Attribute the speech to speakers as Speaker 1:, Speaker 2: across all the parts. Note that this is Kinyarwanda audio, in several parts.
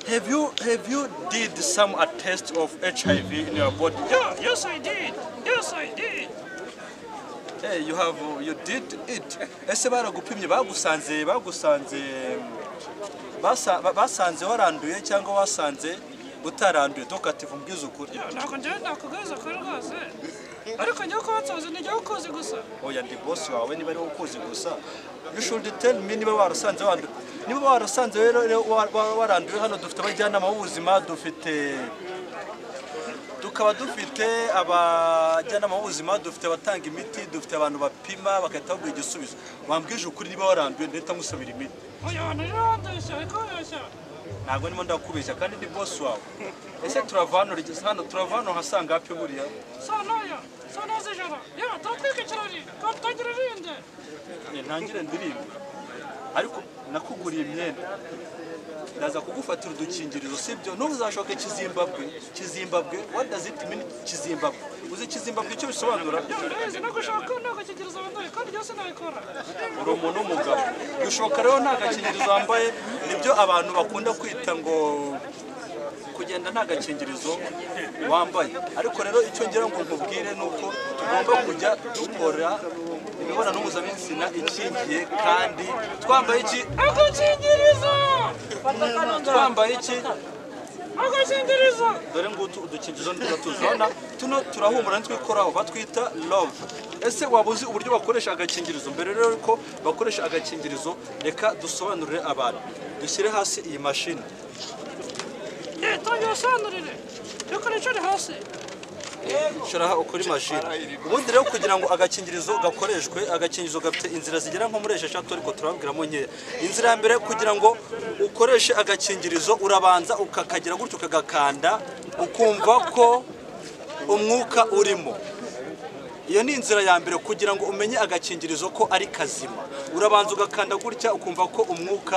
Speaker 1: Have you did some a test of HIV in your body?
Speaker 2: Yeah, yes I did. Yes I did.
Speaker 1: Hey, you did it. Ese baragupimye bagusanze basanze waranduye cyangwa wasanze utaranduye tokative mbwiza ukuri.
Speaker 2: Nako nje nakugaza kuri rwose. Ariko njye ko batsoze nijye ukoze gusa.
Speaker 1: Oya ndi boss wawe niba ari ukoze gusa. You should tell me niba warasanze wanduye. Niba warasanze rero waranduye hano dufite abajyanama b'ubuzima tukaba dufite abajyanama b'ubuzima dufite batanga imiti dufite abantu bapima bakahita baguha igisubizo wambwije ukuri niba waranduye ndahita musubira imiti.
Speaker 2: Oya nirandeshya ariko yashya.
Speaker 1: Ntabwo nimo ndakubeshya kandi ndi boss wawe. Ese turavano rigeze hano turavano hasanga hapi buriya.
Speaker 2: Sana zejara. Ya tatwike kirari. Kaptagira rinde.
Speaker 1: Ntangire ndirimba. Ariko nakuguriye imyenda. Ndaza kugufatira udukingirizo sibyo ntuzashoke Kizimbabwe. What does it mean Kizimbabwe? Uzi Kizimbabwe icyo bisobanura?
Speaker 2: Nzi nagushaka nagakingirizo wambaye kandi byose nabikora.
Speaker 1: Uri umuntu w'umugabo. Gushoka rero nta gakingirizo wambaye nibyo abantu bakunda kwita ngo kugenda nta gakingirizo wambaye. Ariko rero icyo ngira ngo nkubwire nuko tugomba kujya dukora imibonano mpuzabitsina ikingiye kandi twambaye iki?
Speaker 2: Agakingirizo.
Speaker 1: Twambaye iki?
Speaker 2: Agakingirizo.
Speaker 1: Dore ngutu udukingirizo ndatuzona tuno turahumura ntwikoraho batwita love. Ese wabuzi uburyo bakoresha agakingirizo mbere rero ko bakoresha agakingirizo reka dusobanurire abantu. Dushyire hasi iyi mashini.
Speaker 2: Tangiye sanurire. Reka nicare hasi.
Speaker 1: Shiraha ukuri mashini. Ubundi rero kugira ngo agakingirizo gakoreshwe agakingirizo gafite inzira zigera nko muri 6 ariko turabwiramo nkeya. Inzira ya mbere kugira ngo ukoreshe agakingirizo urabanza ukakagira gutyo ukagakanda ukumva ko umwuka urimo. Iyo ni inzira ya mbere kugira ngo umenye agakingirizo ko ari kazima. Urabanza ugakanda gutya ukumva ko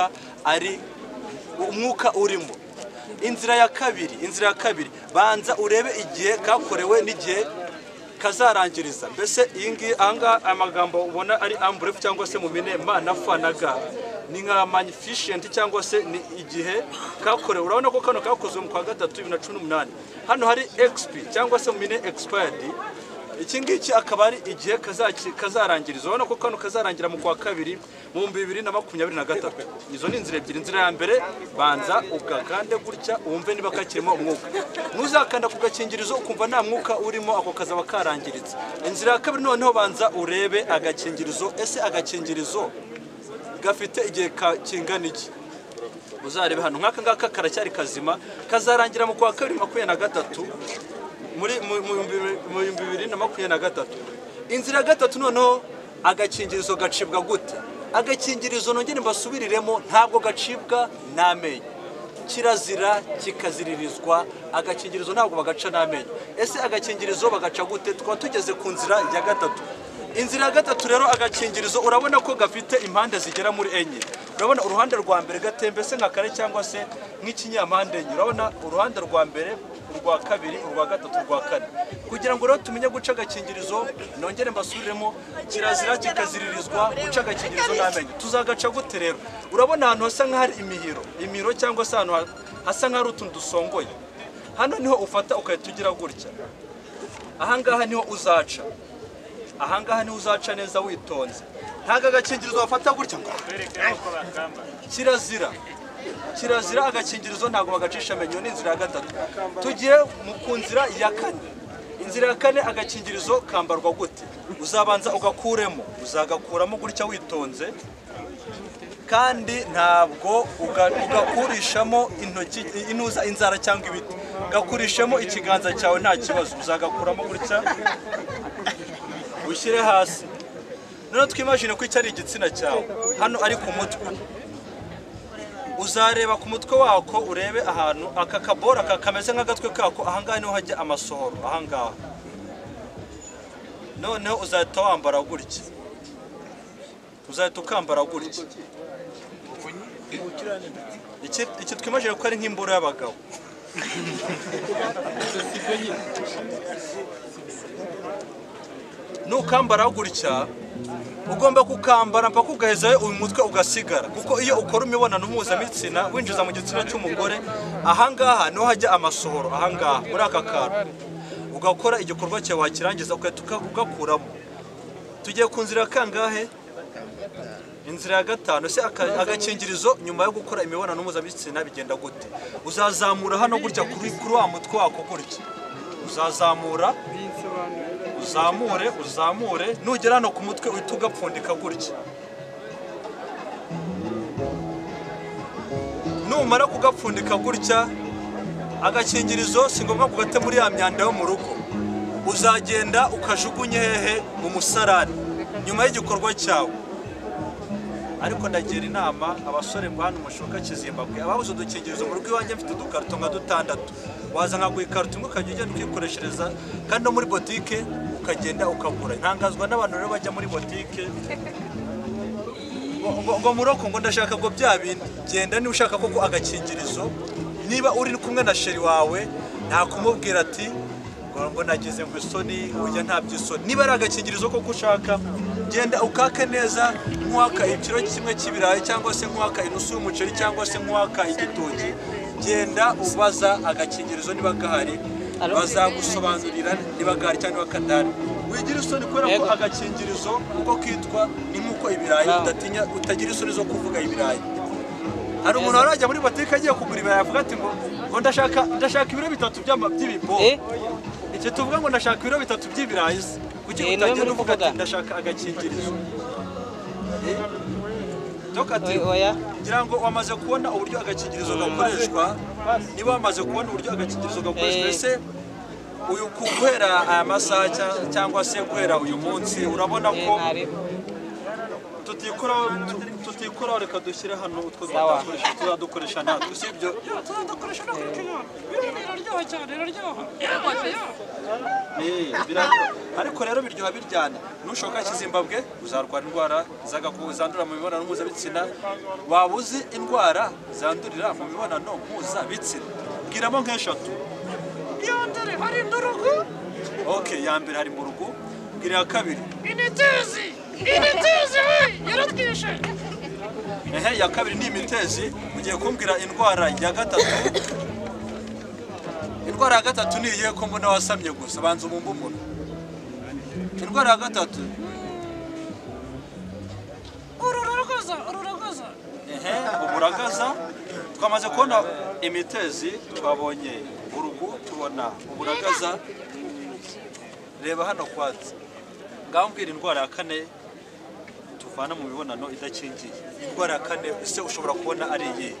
Speaker 1: umwuka urimo. Inzira ya kabiri banza urebe igihe kakorewe n'igihe kazarangiriza. Mbese iyi ngiyi anga amagambo ubona ari ambref cyangwa se mu mine ma na fa na ga ni nka magnificent cyangwa se ni igihe kakorewe. Urabona ko kano kakozwe mu kwa 3 2018. Hano hari XP cyangwa se mu mine expired. Iki ngiki akaba ari igihe kazarangiriza. Urabona ko kano kazarangira mu kwa 2 mu 2023. Izo ni inzira ebyiri. Inzira ya mbere banza ugakande gutya umve niba kakirimo umwuka. Nuzakanda ku gakingirizo ukumva nta mwuka urimo ako kazaba karangiritse. Inzira ya kabiri noneho banza urebe agakingirizo. Ese agakingirizo gafite igihe kingana iki? Uzarebe hano nk'aka ngaka karacyari kazima kazarangira mu kwa 2023 muri 2023. Inzira ya gatatu noneho agakingirizo gacibwa gute? Agakingirizo nongere mbasubiriremo ntabwo gacibwa n'amenyo. Kirazira kikaziririzwa agakingirizo ntabwo bagaca n'amenyo. Ese agakingirizo bagaca gute? Twaba tugeze ku nzira ya gatatu. Inzira ya gatatu rero agakingirizo urabona ko gafite impande zigera muri enye. Urabona uruhande rwa mbere gatembese nka kare cyangwa se nk'ikinyampande enye. Urabona uruhande rwa mbere urwa kabiri urwa gatatu urwa kane. Kugira ngo rero tumenye guca agakingirizo nongere mbasubiriremo kirazira kikaziririzwa guca agakingirizo n'amenyo. Tuzagaca gute rero? Urabona ahantu hasa nk'ahari imiro cyangwa se ahantu hasa nk'ahari utuntu dusongoye. Hano niho ufata ukahita ugira gutya. Ahangaha niho uzaca. Ahangaha niho uzaca neza witonze. Ntaga agakingirizo wafata gutya ngo kirazira agakingirizo ntago bagacisha amenyo. Ni inzira ya gatatu. Tugiye mu kunzira ya kane. Inzira ya kane agakingirizo kambarwa gute? Uzabanza uzagakuramo gutya witonze kandi ntabwo ugakurishamo intoki inzara cyangwa ibiti. Gakurishamo ikiganza cyawe nta kibazo. Uzagakuramo gutya ushyire hasi. None twimagine ko icyari igitsina cyawe hano ari ku mutwe. Uzareba ku mutwe wako urebe ahantu aka kabora kameze nk'agatwe kako ahangaha niho hajya amasohoro ahangaha. Noneho uzahita wambara gutya. Uzahita ukambara gutya. Iki twimagine ko ari nk'imboro y'abagabo. Nukambara gutya ugomba kukambara mpaka ugahezayo uyu mutwe ugasigara, kuko iyo ukora imibonano mpuzabitsina winjiza mu gitsina cy'umugore ahangaha niho hajya amasohoro, ahangaha muri aka kantu ugakora igikorwa cyawe wakirangiza ugahita ugakuramo. Tugiye ku nzira kangahe? Inzira ya gatanu. Se agakingirizo nyuma yo gukora imibonano mpuzabitsina bigenda gute? Uzazamura hano gutya kuri wa mutwe wako gutya, uzazamura uzamure nugera hano ku mutwe uhita ugapfundika gutya. Numara kugapfundika gutya, agakingirizo si ngombwa kugate muri ya myanda yo mu rugo, uzagenda ukajugunye hehe? Mu musarani nyuma y'igikorwa cyawe. Ariko ndagira inama abasore ngo hano mushoka Kizimbabwe ababuze udukingirizo mu rugo iwanjye mfite udukarito nka 6, waza nkaguha ikarito imwe ukajya ugenda ukikoreshereza, kandi no muri botike ukagenda ukagura. Ntangazwa n'abantu rero bajya muri botike ngo muroko ngo ndashaka ngo bya bindi. Genda niba ushaka koko agakingirizo, niba uri kumwe na sheri wawe nta kumubwira ati ngo nagize ngo isoni, ujya nta by'isoni. Niba ari agakingirizo koko ushaka, genda ukake neza nk'uwaka ikiro kimwe cy'ibirayi cyangwa se nk'uwaka inusu y'umuceri cyangwa se nk'uwaka igitoki. Genda ubaza agakingirizo niba gahari, bazagusobanurira niba gahari cyangwa niba kadahari. Wigira isoni kubera ko agakingirizo uko kitwa ni nk'uko ibirayi, udatinya utagira isoni zo kuvuga ibirayi. Hari umuntu warajya muri botike agiye kugura ibirayi avuga ati ngo ndashaka ibiro 3 by'ibibo. Icyo tuvuga ngo ndashaka ibiro 3 by'ibirayi, kuki utagenda uvuga ati ndashaka agakingirizo? Ngira ngo wamaze kubona uburyo agakingirizo gakoreshwa. Niba wamaze kubona uburyo agakingirizo gakoreshwa, ese uyu guhera aya masaha cyangwa se guhera uyu munsi urabona ko tutikora reka dushyire hano utwo tuzadukoresha natwe, sibyo?
Speaker 2: tuzadukoresha no kuri kinyoni. Biraryoha cyane, biraryoha.
Speaker 1: Ariko rero biryoha biryana. Nushoka Kizimbabwe uzarwara indwara zandurira mu mibonano mpuzabitsina. Waba uzi indwara zandurira mu mibonano mpuzabitsina? Bwiramo nk'eshatu.
Speaker 2: Iya mbere hari ndurugu.
Speaker 1: Okay, ya mbere hari mu rugo. Bwira ya kabiri.
Speaker 2: Imitezi yaratwishe.
Speaker 1: Ya kabiri ni imitezi. Ugiye kumbwira indwara ya gatatu. Indwara ya gatatu ni iyihe ko mbona wasamye gusa? Banza umumbumuro. Indwara ya gatatu
Speaker 2: ururagaza.
Speaker 1: Uburagaza. Twamaze kubona imitezi, twabonye urugu, tubona uburagaza. Reba hano kwatsi. Ngaho mbwira indwara ya kane tuvana mu mibonano idakingiye. Indwara ya kane ese ushobora kubona ari iyihe?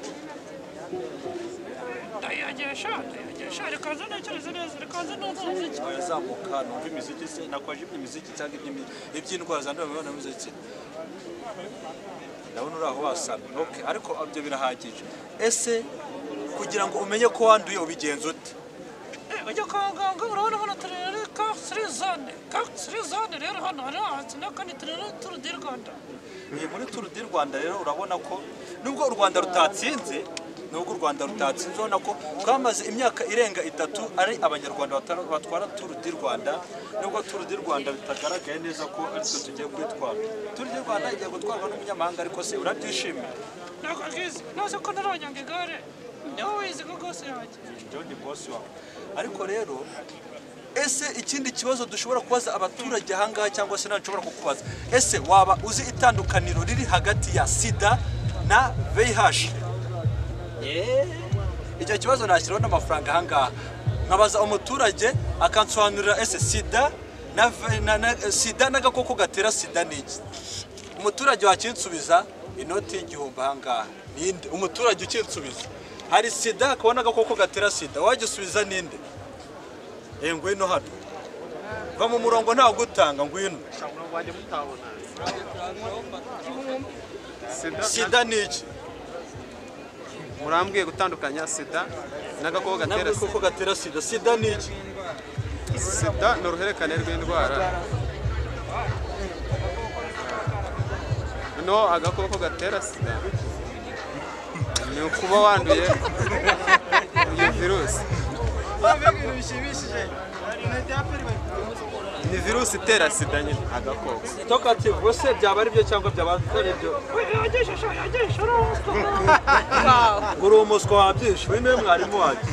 Speaker 2: Ndayagesha rekaza ntekereze neza, rekaza n'umuziki.
Speaker 1: Yazamuka numva imiziki se nakwaje imiziki cyangwa iby'indwara zandura mu mibonano mpuzabitsina. Ndabona uri aho wasamye. Okay, ariko ibyo birahagije. Ese kugira ngo umenye ko wanduye ubigenza ute?
Speaker 2: Ujya kwa muganga urabona hano turere ka Srizane rero hano hari ahantu n'akandi turere Tour du Rwanda.
Speaker 1: Muri Tour du Rwanda rero urabona ko nubwo u Rwanda rutatsinze, urabona ko twamaze imyaka irenga 3 ari abanyarwanda batwara Tour du Rwanda. Nubwo Tour du Rwanda bitagaragaye neza ko ari twe tugiye kwitwara. Tour du Rwanda igiye gutwarwa n'umunyamahanga, ariko se urabyishimiye?
Speaker 2: Nako kizi naze ko naranyanga igare. Niho wizi ko gose yaje.
Speaker 1: John boss wawe. Ariko rero ese ikindi kibazo dushobora kubaza abaturage ahangaha cyangwa se nashobora kukubaza, ese waba uzi itandukaniro riri hagati ya sida na VIH? Icyo kibazo nashyiraho n'amafaranga ahangaha, nkabaza umuturage akansobanurira ese sida n'agakoko gatera sida ni iki. Umuturage wakinsubiza inoti y'igihumbi ahangaha. Ninde umuturage ukinsubiza? Hari sida akabona agakoko gatera sida, wagisubiza ninde? Ngwino hano. Kwa mu murongo ntawo gutanga, ngwino. Sida ni iki?
Speaker 3: Murambwiye gutandukanya sida n'agakoko
Speaker 1: gatera sida. Sida ni iki?
Speaker 3: Sida ni uruhererekane rw'indwara. No, agakoko gatera sida ni ukuba wanduye iyo virusi. ni virusi itera sida nyine agakoko.
Speaker 1: Talkative bose byaba ari byo cyangwa byaba atari byo. Uri umuswa wabyishe wine mwarimu wacu.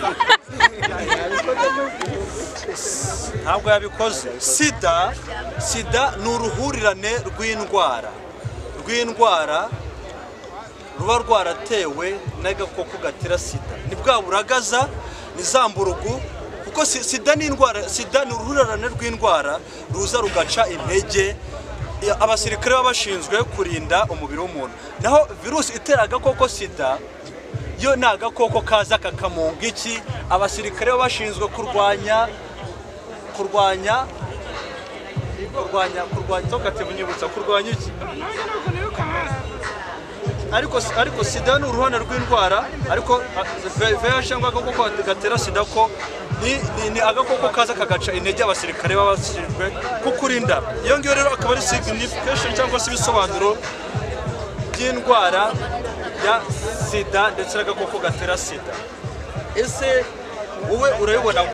Speaker 1: Ntabwo yabikoze. Sida ni uruhurirane rw'indwara ruba rwaratewe n'agakoko gatera sida. Ni bwa buragaza, ni za mburugu, kuko sida ni uruhurirane rw'indwara ruza rugaca intege abasirikare baba bashinzwe kurinda umubiri w'umuntu. Naho virusi itera agakoko sida yo ni agakoko kaza kakamunga iki abasirikare baba bashinzwe kurwanya Talkative nyibutsa kurwanya iki. Ariko sida ni uruhane rw'indwara, ariko VIH cyangwa agakoko gatera sida ko ni agakoko kaza kagaca intege abasirikare baba bashinzwe kukurinda. Iyo ngiyo rero akaba ari signification cyangwa se ibisobanuro by'indwara ya sida ndetse n'agakoko gatera sida. Ese wowe urabibona